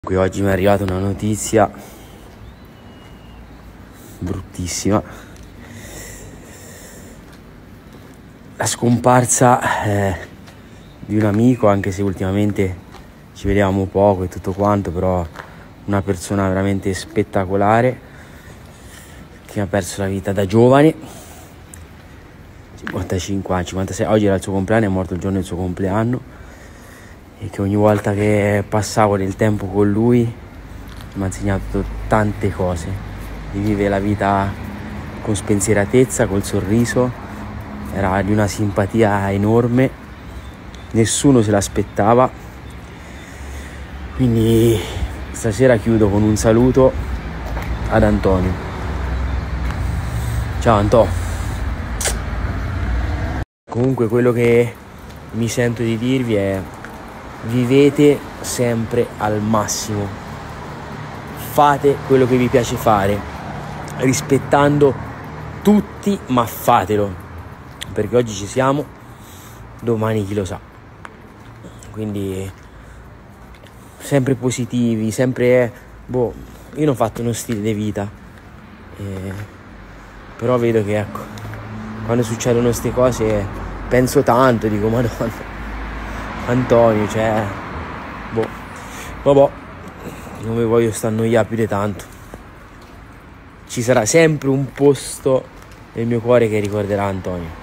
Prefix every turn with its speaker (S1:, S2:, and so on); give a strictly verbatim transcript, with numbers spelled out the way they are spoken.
S1: Qui oggi mi è arrivata una notizia bruttissima, la scomparsa eh, di un amico, anche se ultimamente ci vedevamo poco e tutto quanto, però una persona veramente spettacolare che ha perso la vita da giovane, cinquantacinque anni, cinquantasei, oggi era il suo compleanno, è morto il giorno del suo compleanno, e che ogni volta che passavo del tempo con lui mi ha insegnato tante cose, di vivere la vita con spensieratezza, col sorriso. Era di una simpatia enorme, nessuno se l'aspettava. Quindi stasera chiudo con un saluto ad Antonio. Ciao Anto. Comunque quello che mi sento di dirvi è: vivete sempre al massimo, fate quello che vi piace fare, rispettando tutti, ma fatelo, perché oggi ci siamo, domani chi lo sa. Quindi sempre positivi, sempre, boh, io non ho fatto uno stile di vita, eh, però vedo che, ecco, quando succedono queste cose penso tanto, dico madonna, Antonio, cioè, boh, vabbè, non mi voglio sta annoiare più di tanto. Ci sarà sempre un posto nel mio cuore che ricorderà Antonio.